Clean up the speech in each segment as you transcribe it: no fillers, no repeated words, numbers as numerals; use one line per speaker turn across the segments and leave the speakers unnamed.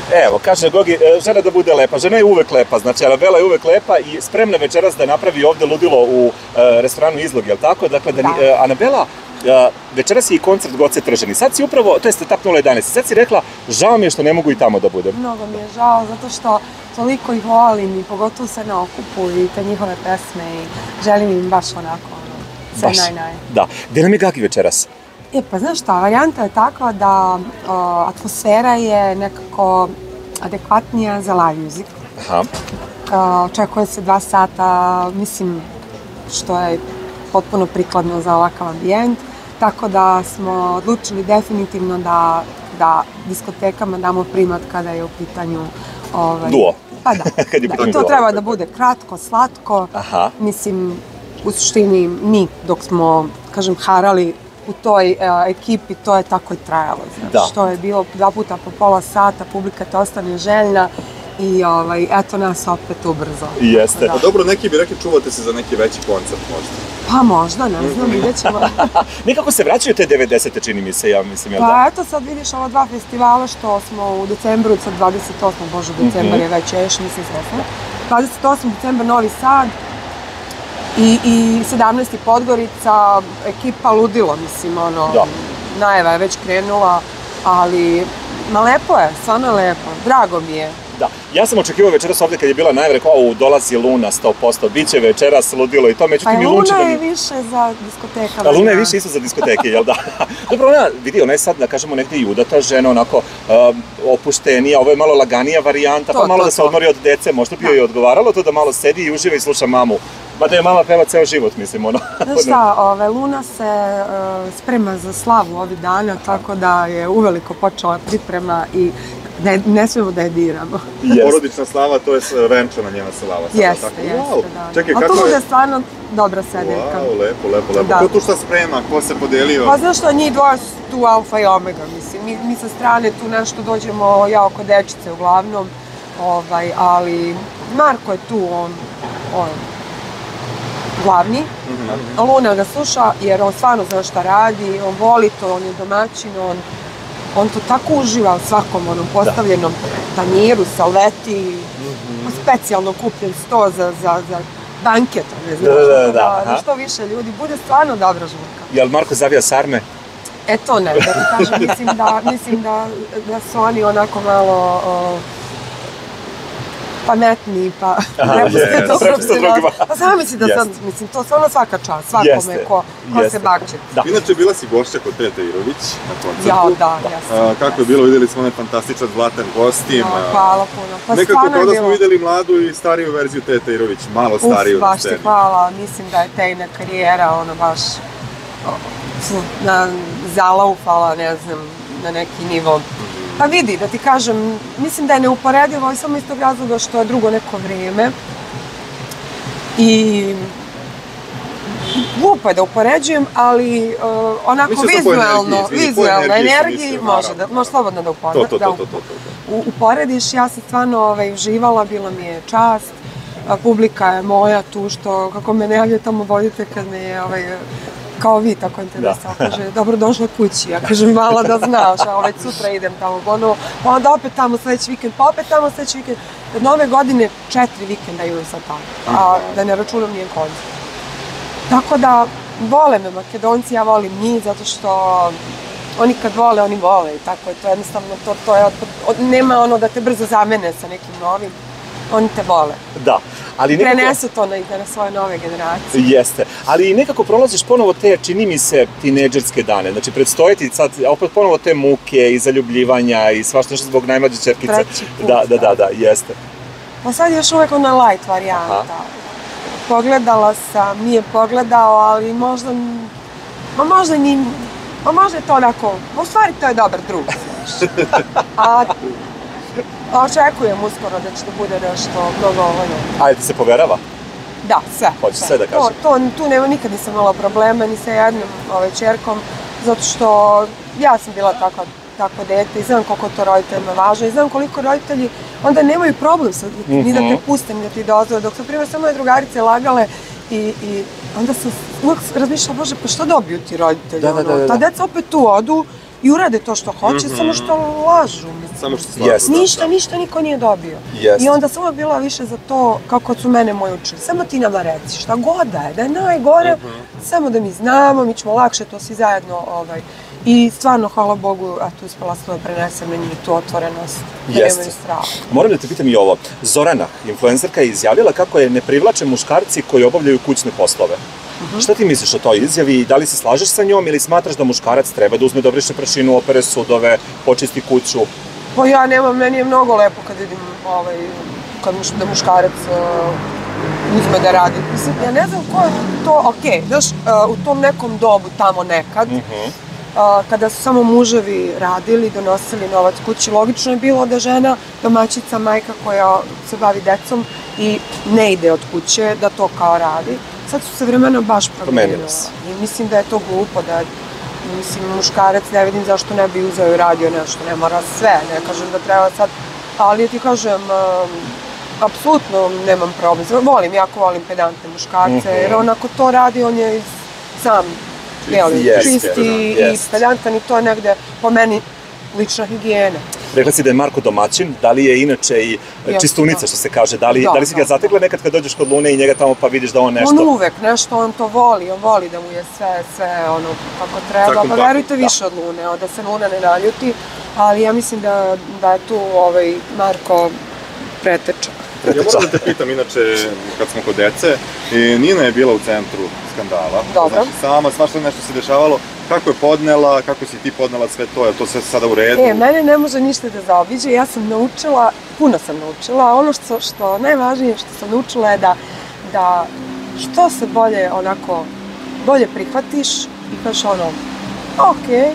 Evo, kaže Gogi, žena da bude lepa. Žena je uvek lepa, znači Anabela je uvek lepa i spremna večeras da napravi ovde ludilo u restoranu Izlog, je li tako? Dakle, Anabela, večeras je i koncert Goce Tržani. Sad si upravo, to je Startup 011, sad si rekla, žao mi je što ne mogu i tamo da budem.
Mnogo mi je žao, zato što toliko ih volim i pogotovo se na okupu i te njihove pesme i želim im baš onako, sve naj.
Da. Gde nam je Gagi večeras?
Pa znaš šta, varijanta je takva da atmosfera je nekako adekvatnija za live music. Očekuje se 2 sata, mislim, što je potpuno prikladno za ovakav ambijent, tako da smo odlučili definitivno da diskotekama damo primat kada je u pitanju...
Duo.
Pa da, i to treba da bude kratko, slatko, mislim, u suštini mi dok smo, kažem, harali u toj ekipi, to je tako i trajalo, znači, što je bilo 2 puta po pola sata, publika te ostane željna i eto nas opet ubrzo.
Jeste.
Pa dobro, neki bi rekli čuvate se za neki veći koncert možda.
Pa možda, ne znam, vidjet ćemo.
Nekako se vraćaju te 90-te, čini mi se, ja mislim, jel da?
Pa eto sad vidiš ova 2 festivala što smo u decembru, sad 28. bože, decembar je već mislim svesno. 28. decembar Novi Sad, i 17. Podgorica, ekipa ludilo, mislim, najava je već krenula, ali lepo je, stvarno je lepo, drago mi je.
Da, ja sam očekivao večeras ovde kad je bila najava, rekao, dolazi Luna 100%, bit će večeras ludilo i to, međutim i Lunčina...
Pa Luna je više za diskotekama.
Luna je više isto za diskoteke, jel da? Dobro, ona je sad, da kažemo, negde i udata žena, onako opuštenija, ovo je malo laganija varijanta, pa malo da se odmori od dece, možda bi joj i odgovaralo to da malo sedi i uživa i sluša mamu. Mada je mama peva ceo život, mislim, ono.
Znaš šta, Luna se sprema za slavu ovih dana, tako da je uveliko počela priprema i ne smemo da je diramo.
Porodična slava, to je venčana njena slava.
Jeste, da. A to bude stvarno dobra sedeljka.
Wow, lepo. Ko tu šta sprema, ko se podelio?
Pa znaš što, njih dvoje su tu alfa i omega, mislim. Mi sa strane tu nešto dođemo, ja oko dečice uglavnom, ali Marko je tu, on glavni. Luna ga sluša jer on stvarno zna šta radi, on voli to, on je domaćin, on to tako uživa u svakom onom postavljenom tanjiru, salveti, specijalno kupljen sto za banket, ne znam, da što više ljudi, bude stvarno dobra žurka.
Jel Marko zavija sarme?
E to ne, da ti kažem, mislim da su oni onako malo pametniji, pa prepuste drugima. Pa znam mislim da sad, mislim, to stvarno svaka čast, svakome ko se bakće.
Inače, bila si gošća kod Tete Irović na koncertu.
Ja, da, jesam.
Kako je bilo, videli smo onaj fantastičan zlatan kostim.
Hvala puno.
Nekako kao da smo videli mladu i stariju verziju Tete Irović, malo stariju na sceni.
Baš ti hvala, mislim da je Tejna karijera, ono baš zalaufala, ne znam, na neki nivo. Pa vidi, da ti kažem, mislim da je neuporedivo i samo iz tog razloga što je drugo neko vrijeme. I glupo je da upoređujem, ali onako vizualno, energiji može slobodno da uporediš. Ja sam stvarno uživala, bila mi je čast. Publika je moja tu što, kako me najavlja tamo vodite kad me je kao vi, tako interesao, kaže, dobro došla kući, ja kažem, malo da znaš, a već sutra idem tamo, pa onda opet tamo sledeći vikend, pa opet tamo sledeći vikend, od nove godine 4 vikenda imam sad tamo, a da ne računam nijem koncert. Tako da, vole me Makedonci, ja volim njih, zato što oni kad vole, oni vole i tako je to jednostavno, to je, nema ono da te brzo zamene sa nekim novim, oni te vole.
Da.
Prenesu to na svoje nove generacije.
Jeste, ali nekako prolaziš ponovo te, čini mi se, tinejdžerske dane. Znači, predstoje ti sad opet ponovo te muke i zaljubljivanja i svašta nešto zbog najmlađe ćerkice.
Treći put.
Da, jeste.
Pa sad je još uvek ona light varijanta. Pogledala sam, nije pogledao, ali možda je to onako, u stvari to je dobar drug, znaš. Očekujem uskoro da će to bude nešto mnogo ovojno.
A ti se poverava?
Da, sve.
Hoće sve da kažem.
Tu nikad nisam imala problema ni sa jednom čerkom, zato što ja sam bila tako dete i znam koliko to roditeljima važno i znam koliko roditelji onda nemaju problem ni da te puste, ni da ti dozvole. Dok su primjer sve moje drugarice lagale i onda sam uvijek razmišljala, bože, pa što dobiju ti roditelji? Ta deca opet tu odu i urade to što hoće, samo što lažu.
Samo što slažu.
Ništa niko nije dobio. I onda sam uvijek bila više za to, kako su mene moji učili. Samo ti nama reci, šta god da je najgore, samo da mi znamo, mi ćemo lakše to svi zajedno. I stvarno, hvala Bogu, eto, uspela sam da prenesem na njih tu otvorenost, da nemaju strah.
Moram da te pitam i ovo. Zorana, influencerka, je izjavila kako je ne privlače muškarci koji obavljaju kućne poslove. Šta ti misliš o toj izjavi? Da li se slažeš sa njom ili smatraš da muškarac treba da uzme dobriše prašinu, opere sudove, počisti kuću?
Pa ja nemam, meni je mnogo lepo kad vidim da muškarac uzme da radi. Mislim, ja ne znam ko je to, okej, znaš, u tom nekom dobu tamo nekad, kada su samo muževi radili, donosili novac kući, logično je bilo da žena, domaćica, majka koja se bavi decom i ne ide od kuće, da to kao radi. Sad su se vremena baš promenila i mislim da je to glupo, muškarac ne vidim zašto ne bi uzeo i radio nešto, ne mora sve, ne kažem da treba sad, ali ti kažem, apsolutno nemam problem, jako volim pedantne muškarce, jer on ako to radi, on je sam čisti i pedantan i to je negde po meni lična higijena.
Rekla si da je Marko domaćin, da li je inače i čistunica što se kaže, da li si ga zatekla nekad kad dođeš kod Lune i njega tamo pa vidiš da on nešto...
On uvek nešto, on to voli, on voli da mu je sve ono kako treba, pa verujte više od Lune, da se Luna ne naljuti, ali ja mislim da je tu Marko preteča.
Ja moram da te pitam, inače, kad smo kod dece, Nina je bila u centru skandala.
Dobro.
Znači, sama, svašta nešto se dešavalo. Kako je podnela, kako si ti podnela sve to, je to sve sada u redu?
Mene ne može ništa da zaobiđe, ja sam naučila, puno sam naučila, ono što najvažnije što sam naučila je da što se bolje prihvatiš i kažeš okej,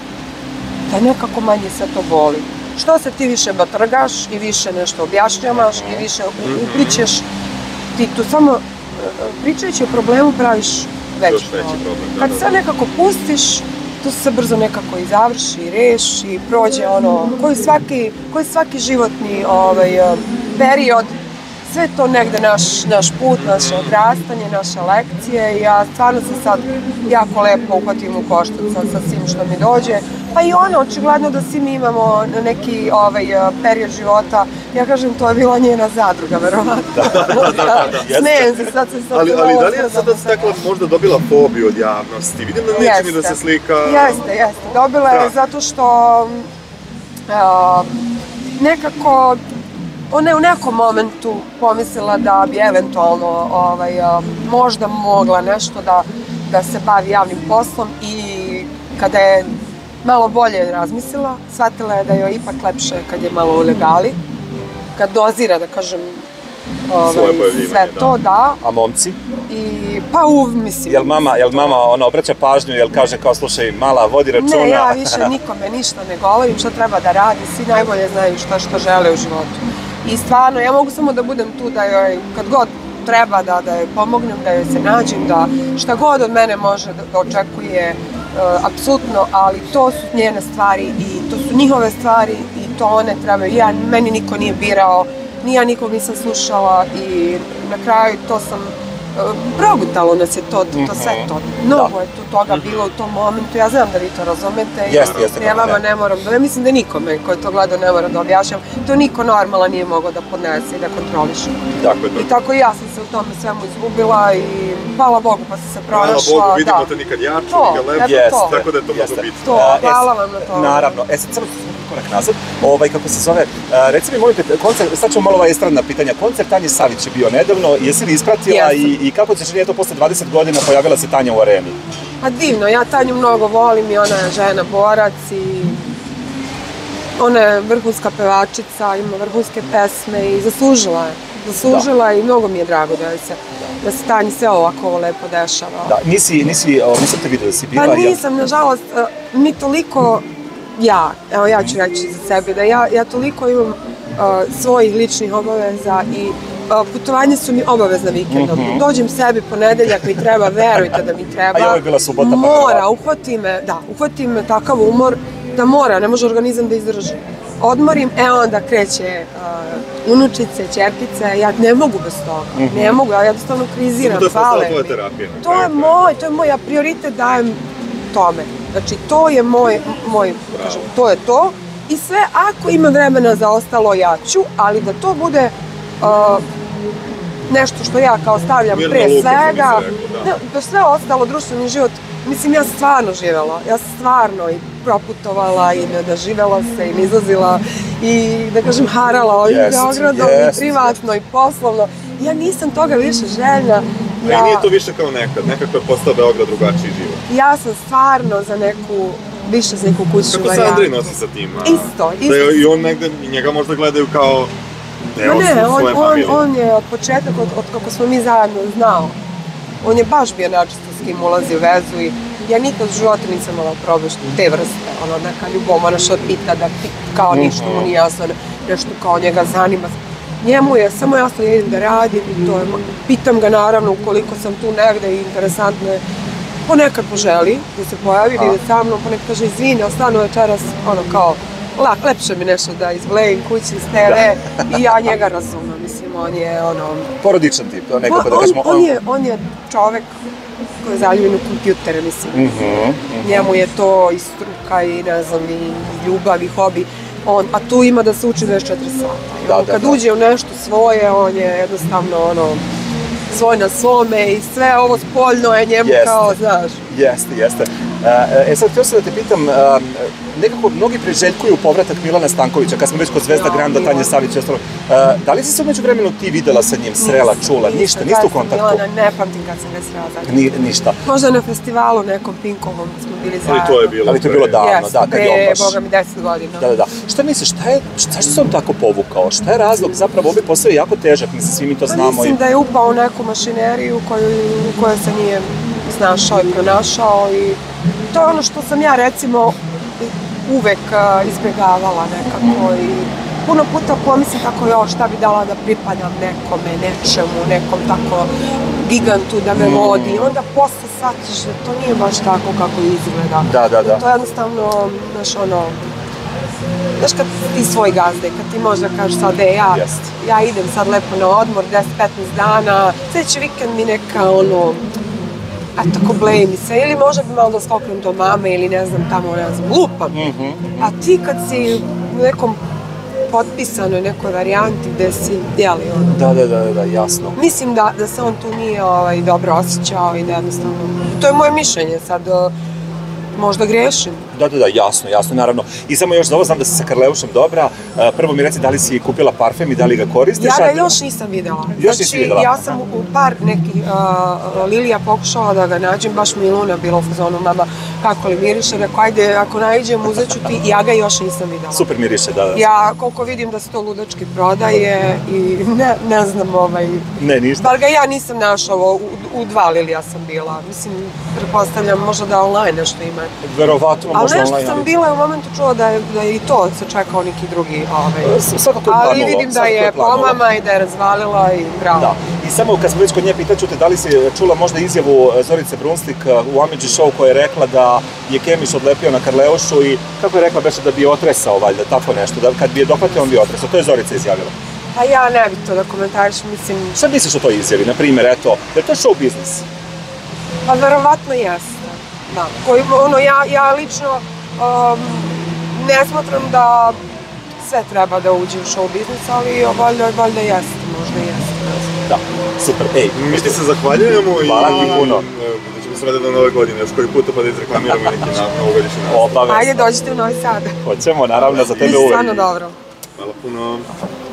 da nekako manje sve to boli. Što se ti više batrgaš i više nešto objašnjavaš i više uplićeš, ti tu samo pričajući o problemu praviš veći problem. Kad sve nekako pustiš, to se brzo nekako i završi, i reši, i prođe koji svaki životni period, sve to negde naš put, naše odrastanje, naše lekcije i ja stvarno se sad jako lepo uhvatim u koštac sa svim što mi dođe. Pa i očigledno da svi mi imamo neki period života, ja kažem, to je bila njena zadruga, verovatno. Smijem se, sad se
ali da li je sada stekla možda dobila fobiju od javnosti? Vidim da neće ni da se slika...
Jeste, dobila je zato što nekako ona je u nekom momentu pomislila da bi eventualno možda mogla nešto da se bavi javnim poslom i kada je malo bolje razmislila, shvatila je da je ipak lepše kad je malo u legali, kad dozira, da kažem, sve to, da.
A momci?
Pa mislim.
Jel mama obraća pažnju, jel kaže kao slušaj, mala, vodi računa?
Ne, ja više nikome ništa ne govorim što treba da radi, svi najbolje znaju što žele u životu. I stvarno, ja mogu samo da budem tu da joj, kad god treba da joj pomognem, da joj se nađem, da šta god od mene može da očekuje, apsolutno, ali to su njene stvari i to su njihove stvari i to one trebaju. Meni niko nije birao, ni ja nikog nisam slušala i na kraju to sam progutalo nas je to sve to. Mnogo je tu toga bilo u tom momentu, ja znam da vi to razumete i ja vama ne moram, ja mislim da nikome ko je to gledao ne mora da objašnjam, to niko normalan nije mogao da podnese i da kontroliše. I tako i ja sam se u tome svemu izgubila i hvala Bogu pa sam se pronašla.
Hvala Bogu, vidimo te nikad jače, nikad lepše, tako da je to mnogo bitno.
Hvala vam na to.
Naravno, sad samo korak nazad, kako se zove, reci mi, molim te, sad ćemo malo estradna pitanja, koncert Tanje Savić je bio nedavno, jesi li ispratila i kako se čini, eto, posle 20 godina pojavila se Tanja u areni?
A divno, ja Tanju mnogo volim i ona je žena borac i ona je vrhunska pevačica, ima vrhunske pesme i zaslužila je i mnogo mi je drago da se Tanji sve ovako lepo dešava.
Da, nisam te vidio da si bila.
Pa nisam, nažalost, mi toliko, evo ja ću reći za sebe, da ja toliko imam svojih ličnih obaveza i putovanje su mi obavezna vikendom. Dođem sebi ponedeljak mi treba, verujte da mi treba.
A i ovo je bila subota pa
mora, uhvati me takav umor da mora, ne može organizam da izdrži. Odmorim, onda kreće unučice, ćerkice, ja ne mogu bez toga, ne mogu, ja jednostavno kriziram, fale mi.
To je tvoja terapija.
To je moj, ja prioritet dajem tome. Znači, to je moj kažem, to je to. I sve, ako ima vremena za ostalo, ja ću, ali da to bude nešto što ja kao stavljam pre svega, da sve ostalo, društveni život, mislim, ja sam stvarno živela, ja sam stvarno i proputovala i živela se i izlazila i, da kažem, harala ovim Beogradom i privatno i poslovno. Ja nisam toga više željna.
A i nije to više kao nekad, nekako je postao Beograd drugačiji život.
Ja sam stvarno za više za neku kućnu varijantu.
Kako se Andrej nosi sa tim?
Isto.
I on negde, njega možda gledaju kao deo svoje familije.
On je od početka, od kako smo mi zajedno znao, on je baš bio načisto s kim ulazi u vezu i ja nikad u životu nisam imala problem te vrste, neka ljubav, moraš pita da kao ništa mu nije jasno, nešto kao njega zanima. Njemu je samo jasno da idem da radim i to je, pitam ga naravno ukoliko sam tu negde i interesantno je, ponekad poželi da se pojavi, da ide sa mnom, ponekad kaže izvini, ostanu večeras, kao, lepše mi nešto da izblejim kući iz TV i ja njega razumem, mislim, on je
porodičan tip, nekako da kažemo.
On je čovek koji je zaljubljen u kompjutere, mislim. Njemu je to i struka i, ne znam, i ljubav i hobi. A tu ima da se uči 24 sata. Kad uđe u nešto svoje, on je jednostavno svoj na svome i sve ovo spoljno je njemu kao, znaš.
Jeste. Sad, htio sam da te pitam, nekako mnogi priželjkuju povratak Milana Stankovića, kad smo već kod Zvezda Granda, Tanje Savić i ostalo. Da li si se umeđu vremenu ti videla sa njim, srela, čula, ništa, niste u kontaktu?
Ne pamtim kad sam ga srela zajedno.
Ništa.
Možda na festivalu nekom Pinkovom smo bili zajedno.
Ali
to je bilo davno, da, kad je on baš...
Boga mi 10 godina.
Da. Šta misliš, šta se on tako povukao? Šta je razlog? Zapravo, ovaj posao je jako težak, mislim, svi mi to znamo.
Mislim da je upao u neku mašineriju u kojoj se nije snašao i pronašao i to je ono što sam ja, recimo, uvek izbjegavala nekako i puno puta pomislim tako, šta bi dala da pripadam nekome, nečemu, nekom tako gigantu da me vodi. Onda posle shvatiš da to nije baš tako kako izgleda.
Da.
To je jednostavno, znaš kad ti svoj gazde, kad ti možda kažeš sad, ja idem sad lepo na odmor, 10-15 dana, sljedeći vikend mi neka tako blejim se, ili možda bi malo da skoknem do mame ili ne znam, tamo, lupam. A ti kad si u nekom potpisanoj nekoj varijanti gde si,
Da, jasno.
Mislim da se on tu nije dobro osjećao i da jednostavno, to je moje mišljenje sad, možda grešim.
Da, jasno, naravno. I samo još za ovo, znam da si sa Karleušem dobra. Prvo mi reci da li si kupila parfem i da li ga koristiš?
Ja ga još nisam videla. Znači, ja sam u par nekih lilija pokušala da ga nađem, baš mi je Luna bila u fazonu, mama, kako li miriše, rekao, ajde, ako nađem, uzet ću ti, ja ga još nisam videla.
Super miriše, da.
Ja, koliko vidim da se to ludački prodaje i ne znam,
Ne, ništa.
Bar ga ja nisam našao, u 2 lilija sam bila. Mislim, pretpostavljam, možda da online nešto ima.
Verovatno, možda online.
Ali nešto sam bila u momentu čula da je i to se čekao neki drugi. Ali vidim da je pomama i da je razvalila i bravo.
Da. I samo kad smo već kod nje, pitaću te da li si čula možda izjavu Zorice Brunslik u Amidži show koja je rekla da je Kemiš odlepio na Karleušu i kako je rekla beše da bi je otresao valjda, tako nešto, da kad bi je dohvatio on bi je otresao, to je Zorica izjavila.
Pa ja ne bih to da komentarišem, mislim...
Šta misliš o toj izjavi, na primjer, eto, je to show biznis?
Pa verovatno jeste, da. Ja lično ne smatram da sve treba da uđe u show biznis, ali valjda jeste, možda jeste.
Da, super,
mi ti se zahvaljujemo i...
Hvala ti puno.
Da ćemo se raditi na nove godine, još koji puta pa da izreklamiramo neki novogodišnji nastup.
Ajde, dođite u Novi Sad.
Hoćemo, naravno, za tebe uvek.
Stvarno dobro.
Hvala puno.